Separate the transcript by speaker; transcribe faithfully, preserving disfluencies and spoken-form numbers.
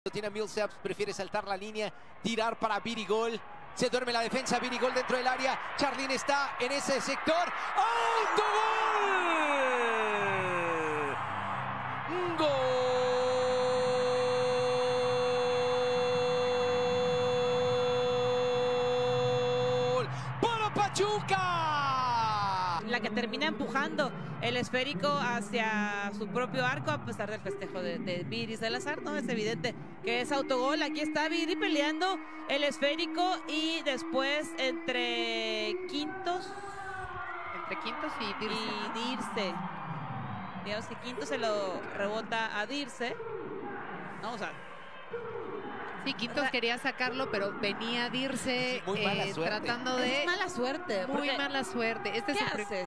Speaker 1: Tiene a Millsaps, prefiere saltar la línea, tirar para Virigol. Se duerme la defensa, Virigol dentro del área. Charlín está en ese sector. ¡Autogol! ¡Gol! ¡Para Pachuca!
Speaker 2: La que termina empujando el esférico hacia su propio arco a pesar del festejo de, de Viri Salazar, ¿no? Es evidente que es autogol. Aquí está Viri peleando el esférico y después entre Quintos
Speaker 3: entre Quintos y Dirce,
Speaker 2: y Dirce. Digamos que Quintos se lo rebota a Dirce, ¿no? O sea,
Speaker 3: sí, Quintos quería sacarlo, pero venía Dirce
Speaker 1: muy mala
Speaker 3: eh,
Speaker 1: suerte.
Speaker 3: tratando de...
Speaker 2: Es mala suerte.
Speaker 3: Muy mala suerte. Este
Speaker 2: ¿Qué
Speaker 3: es el
Speaker 2: haces?